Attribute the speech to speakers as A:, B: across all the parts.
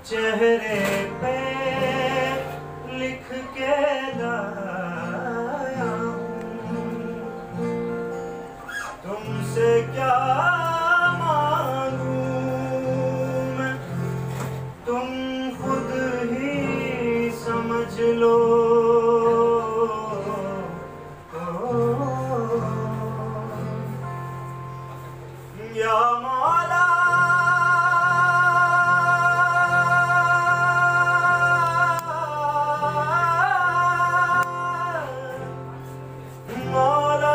A: चेहरे पे लिख के लाया हूँ, तुमसे क्या मांगूं मैं, तुम खुद ही समझ लो। या मौला मौला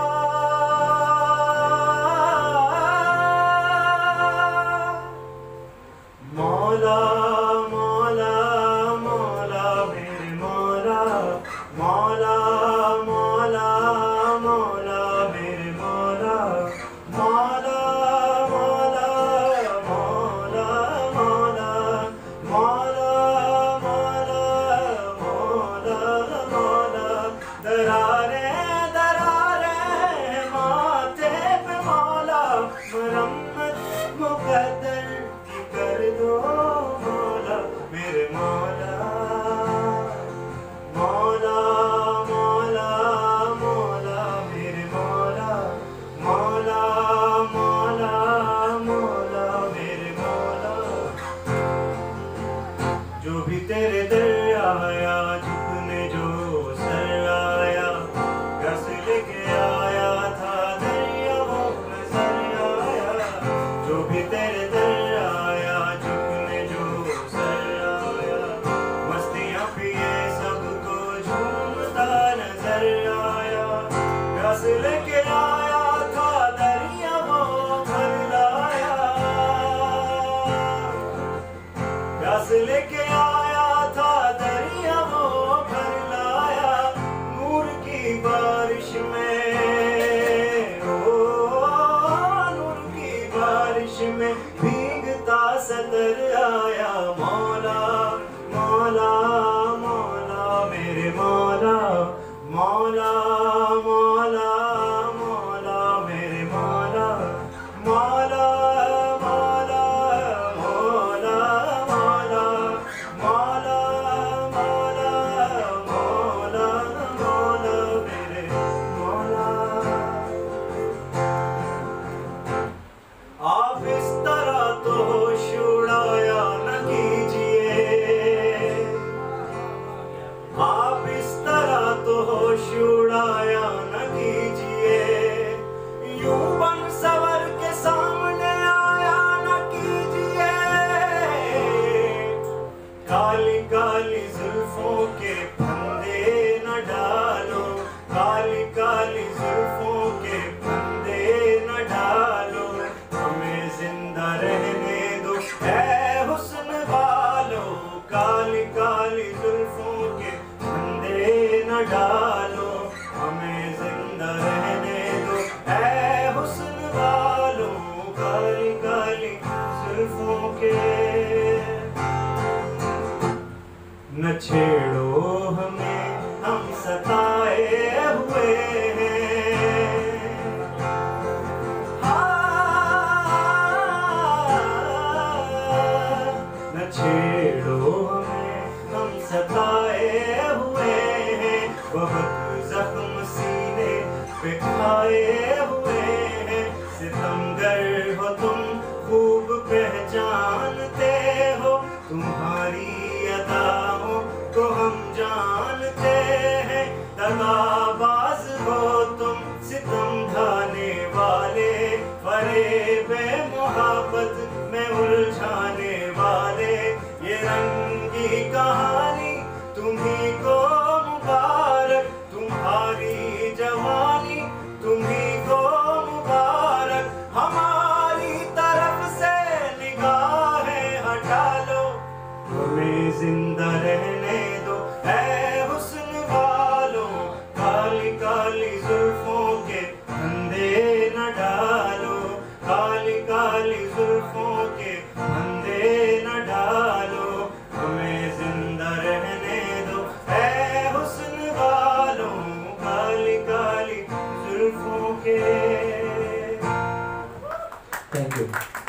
A: मौला मौला मौला मेरे मौला मौला मौला मौला मेरे मौला मौला मौला मौला मौला मौला मौला मौला मौला दरारें दरारें माथे पे मौला मरम्मत मुकद्दर की कर दो मौला मेरे मौला मौला मौला मौला मेरे मौला मौला मौला मौला मेरे मौला। जो भी तेरे दर आया झुकने जो सर आया, प्यास लेके आया था दरियाओं में सर आया। जो भी तेरे दर आया झुकने जो सर आया, मस्तियाँ पिए सबको झूमता नजर आया। प्यास लेके आया था दरियाओं भर लाया, प्यास लेके आया था दरियाओं भर लाया। नूर की बारिश में ओ नूर की बारिश में भीगता सदर आया। मौला मौला मौला मेरे मौला मौला मौला मौला मेरे मौला मौला मौला मौला मौला मौला मौला मौला मौला मेरे मौला। आप इस तरह तो होश उड़ाया न कीजिए, आप इस तरह तो होश उड़ाया न कीजिए। यूं बन सवर के सामने आया न कीजिए। काली काली जुल्फों के फंदे न डालो, काली काली जुल्फों के फंदे न डालो। हमें जिंदा रहने दो ऐ हुस्न वालो, काली काली जुल्फों के फंदे न डालो। हमें जिंदा रहने दो ऐ हुस्न वालो, काली काली जुल्फों के। न छेड़ो हमें हम सताए हुए हैं, न छेड़ो हमें हम सताए हुए हैं। बहुत जख्म सीने पे खाए हुए हैं। सितमगर हो तुम खूब पहचानते हो, तुम्हारी अदाओं को हम जानते हैं। दगाबाज हो तुम सितम ढाने वाले, फरेबे मोहब्बत में उलझाने वाले। ये रंगी कहानी तुम्ही को मुबारक, तुम्हारी जवानी तुम्ही को मुबारक। हमारी तरफ से निगाहें हटा लो, हमें जिंदा रहने दो ऐ हुस्न वालों। काली काली जुल्फों के फंदे न डालो, काली काली जुल्फों के फंदे न डालो। हमें जिंदा रहने दो ऐ हुस्न वालों, काली काली जुल्फों के।
B: Thank you.